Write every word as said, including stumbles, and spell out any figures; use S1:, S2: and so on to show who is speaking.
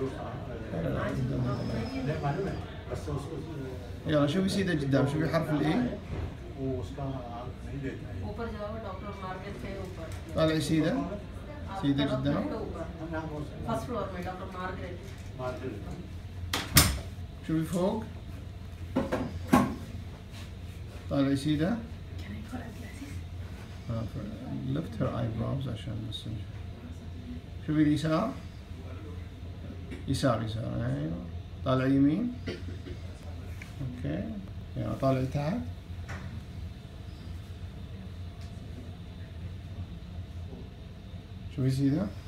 S1: يلا شوفي سيدة قدام، شوفي حرف الاي. طالعي سيدة، سيدة قدام. شوفي فوق، طالعي سيدة. lift her eyebrows عشان بس نشوف. شوفي اليسار، يسار يسار، ايوه. طالع يمين، اوكي. يلا طالع تحت. شوفي سيدة.